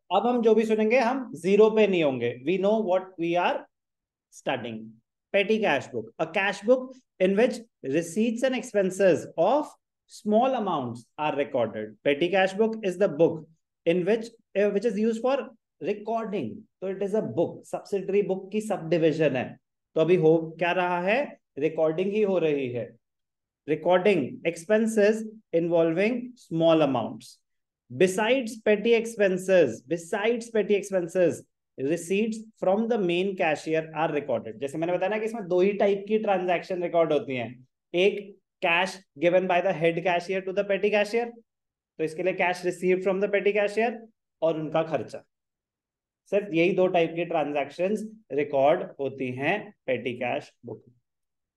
अब हम जो भी सुनेंगे हम जीरो पे नहीं होंगे. We know what we are starting. Petty cash book, a cash book in which receipts and expenses of small amounts are recorded. Petty cash book is the book in which is used for recording. तो it is a book, subsidiary book की subdivision है. तो अभी हो क्या रहा है, recording ही हो रही है. Recording expenses involving small amounts. Besides petty expenses, receipts from the main cashier are recorded. जैसे मैंने बताया ना कि इसमें दो ही टाइप की ट्रांजैक्शन रिकॉर्ड होती हैं. एक cash given by the head cashier to the petty cashier, तो इसके लिए cash received from the petty cashier, और उनका खर्चा. सिर्फ यही दो टाइप की ट्रांजैक्शंस रिकॉर्ड होती हैं पेटी कैश बुक में.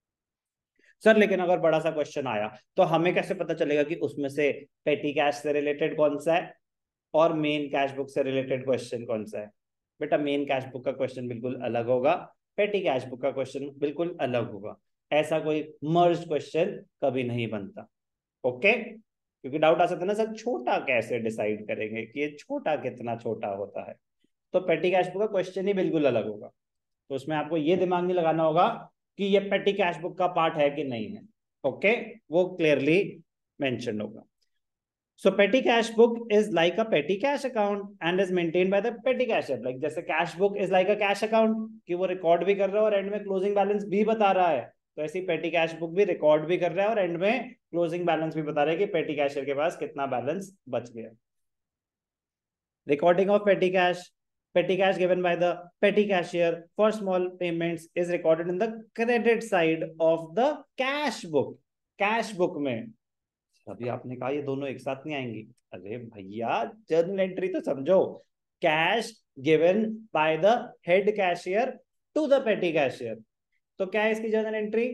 सर लेकिन अगर बड़ा सा क्वेश्चन आया तो हमें कैसे पता चलेगा कि उसमें से पेटी कैश से रिलेटेड कौन सा है और मेन कैश बुक से रिलेटेड क्वेश्चन कौन सा है? बेटा मेन कैश बुक का क्वेश्चन बिल्कुल अलग होगा, पेटी कैश बुक का क्वेश्चन बिल्कुल अलग होगा. ऐसा कोई मर्ज क्वेश्चन कभी नहीं बनता. ओके, क्योंकि डाउट आ सकता है ना सर छोटा कैसे डिसाइड करेंगे कि ये छोटा कितना छोटा होता है. तो पेटी कैश बुक का क्वेश्चन ही बिल्कुल अलग होगा. तो उसमें आपको ये दिमाग नहीं लगाना होगा कि ये पेटी कैश बुक का पार्ट है कि नहीं है. ओके, वो क्लियरली मेंशन होगा. So petty cash book is like a petty cash account and is maintained by the petty cashier. Like जैसे cash book is like a cash account कि वो रिकॉर्ड भी कर रहा है और एंड में क्लोजिंग बैलेंस भी बता रहा है, तो ऐसी पेटी कैश बुक भी रिकॉर्ड भी कर रहा है और एंड में क्लोजिंग बैलेंस भी बता रहा है कि पेटी कैशियर के पास कितना बैलेंस बच गया. Recording of petty cash given by the petty cashier for small payments is recorded in the credit side of the cash book. Cash book में अभी आपने कहा ये दोनों एक साथ नहीं आएंगी. अरे भैया जर्नल एंट्री तो समझो. Cash given by the head cashier to the petty cashier, तो क्या है इसकी journal entry?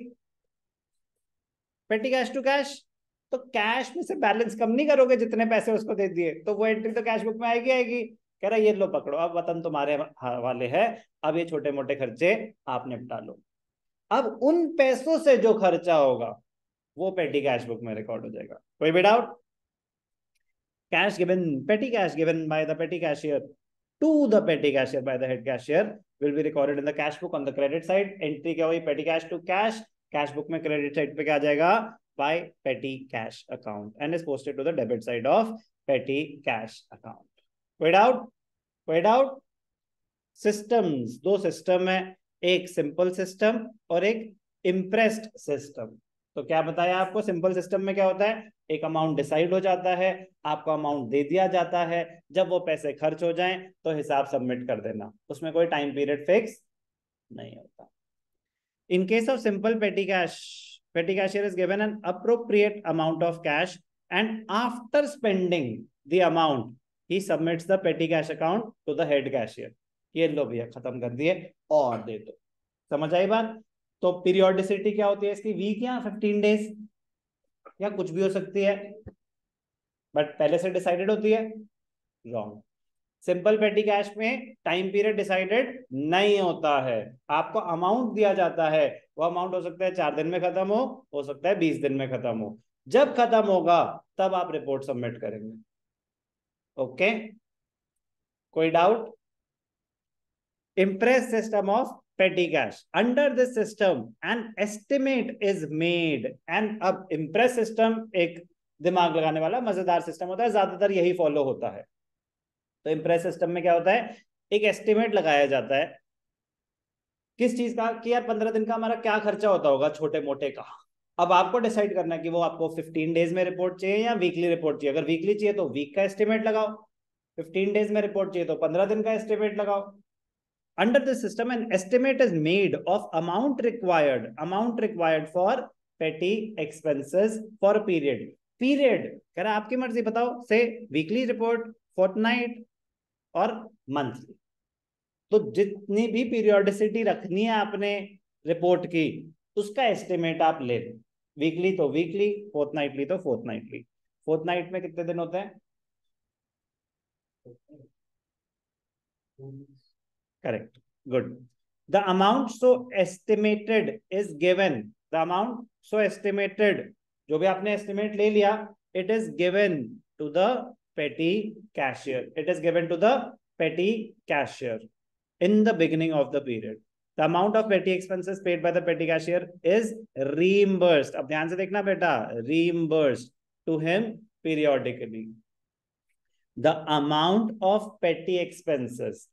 Petty cash to cash. तो कैश में से बैलेंस कम नहीं करोगे जितने पैसे उसको दे दिए, तो वो एंट्री तो कैश बुक में आएगी. कह रहा ये लो पकड़ो, अब वतन तुम्हारे वाले है, अब ये छोटे मोटे खर्चे आप निपटा लो. अब उन पैसों से जो खर्चा होगा वो पेटी कैश बुक में रिकॉर्ड हो जाएगा. कोई भी doubt? petty cash given by the petty cashier to the petty cashier by the head cashier will be recorded in the cash book on the credit side. Entry क्या हुई? petty cash to cash. Cash book में credit side पे क्या आ जाएगा? by petty cash account and is posted to the debit side of petty cash account. कोई doubt? Systems, दो system है, एक सिंपल सिस्टम और एक इम्प्रेस्ड सिस्टम. तो क्या बताया आपको? सिंपल सिस्टम में क्या होता है, एक अमाउंट डिसाइड हो जाता है, आपको अमाउंट दे दिया जाता है, जब वो पैसे खर्च हो जाएं तो हिसाब सबमिट कर देना, उसमें कोई टाइम पीरियड फिक्स नहीं होता. In case of simple petty cashier is given an appropriate amount of cash and after spending the amount he submits the petty cash account to the head cashier. ये लो भैया खत्म कर दिए और दे दो. समझ आई बात? तो पीरियोडिसिटी क्या होती है इसकी? वीक या 15 डेज या कुछ भी हो सकती है, बट पहले से डिसाइडेड होती है. रॉन्ग. सिंपल पेटी कैश में टाइम पीरियड डिसाइडेड नहीं होता है, आपको अमाउंट दिया जाता है, वो अमाउंट हो सकता है 4 दिन में खत्म हो सकता है 20 दिन में खत्म हो. जब खत्म होगा तब आप रिपोर्ट सबमिट करेंगे. ओके, कोई doubt? Impress system of petty cash. Under this system, an estimate is made. And अब impress system एक दिमाग लगाने वाला मजेदार सिस्टम होता है, ज्यादातर यही फॉलो होता है. तो impress system में क्या होता है, एक एस्टिमेट लगाया जाता है किस चीज का, कि यार 15 दिन का हमारा क्या खर्चा होता होगा छोटे मोटे का. अब आपको डिसाइड करना है कि वो आपको 15 डेज में रिपोर्ट चाहिए या वीकली रिपोर्ट चाहिए. अगर वीकली चाहिए तो वीक का एस्टिमेट लगाओ, 15 डेज में रिपोर्ट चाहिए तो 15 दिन का एस्टिमेट लगाओ. Under this system, an estimate is made of amount required for petty expenses for a period. कह रहा आपकी मर्जी बताओ, से वीकली रिपोर्ट, फोर्टनाइट और मंथली. तो जितनी भी पीरियोडिसिटी रखनी है आपने रिपोर्ट की, उसका एस्टिमेट आप ले लो. वीकली तो वीकली, फोर्टनाइटली तो फोर्टनाइटली. फोर्टनाइट में कितने दिन होते हैं? Correct. Good. The amount so estimated is given. The amount so estimated, जो भी आपने estimate ले लिया, it is given to the petty cashier. It is given to the petty cashier in the beginning of the period. The amount of petty expenses paid by the petty cashier is reimbursed. अब ध्यान से देखना बेटा, reimbursed to him periodically. The amount of petty expenses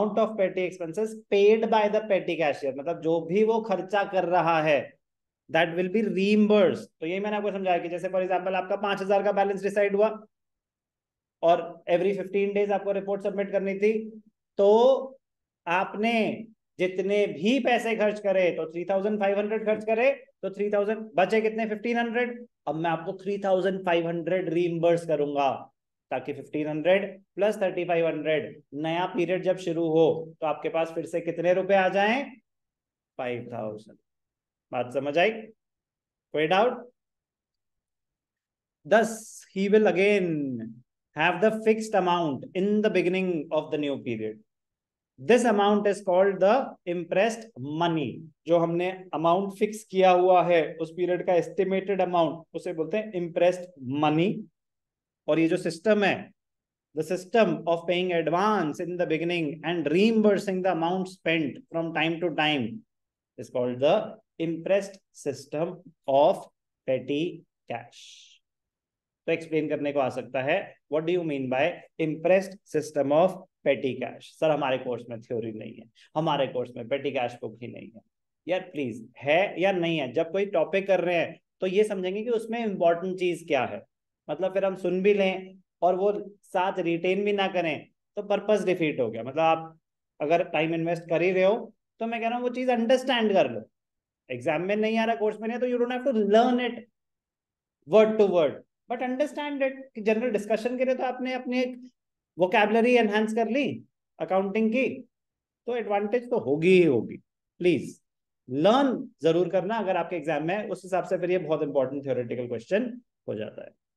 paid by the petty cashier, मतलब जो भी वो खर्चा कर रहा है, that will be reimbursed. तो यही मैंने आपको समझाया कि जैसे फॉर एग्जांपल आपका 5,000 का बैलेंस डिसाइड हुआ और एवरी 15 डेज आपको रिपोर्ट सबमिट करनी थी, तो आपने जितने भी पैसे खर्च करे, तो 3,500 खर्च करे, तो 3,000 बचे कितने, 1,500. अब मैं आपको 3,500 रीइंबर्स करूंगा, ताकि 1,500 प्लस 3,500 नया पीरियड जब शुरू हो तो आपके पास फिर से कितने रुपए आ जाएं, 5,000. बात समझ आई? कोई doubt? Thus, he will again have the fixed amount in the beginning of the new period. This amount is called the impressed money. जो हमने अमाउंट फिक्स किया हुआ है उस पीरियड का एस्टिमेटेड अमाउंट, उसे बोलते हैं impressed money. और ये जो सिस्टम है, the system of paying advance in the beginning and reimbursing the amount spent from time to time is called the impressed system of petty cash. तो explain करने को आ सकता है, what do you mean by impressed system of petty cash? Sir हमारे course में theory नहीं है, हमारे कोर्स में पेटी कैश बुक ही नहीं है. यार प्लीज, है या नहीं है? जब कोई टॉपिक कर रहे हैं तो ये समझेंगे कि उसमें इंपॉर्टेंट चीज क्या है. मतलब फिर हम सुन भी लें और वो साथ रिटेन भी ना करें तो पर्पस डिफीट हो गया. मतलब आप अगर टाइम इन्वेस्ट कर ही रहे हो तो मैं कह रहा हूँ वो चीज अंडरस्टैंड कर लो. एग्जाम में नहीं आ रहा, कोर्स में नहीं है, तो you don't have to learn it word to word, but understand it. General discussion के लिए तो आपने अपनी एक वोकैबुलरी एनहांस कर ली अकाउंटिंग की, तो एडवांटेज तो होगी ही होगी. प्लीज लर्न जरूर करना अगर आपके एग्जाम में, उस हिसाब से फिर ये बहुत इंपॉर्टेंट थ्योरेटिकल क्वेश्चन हो जाता है.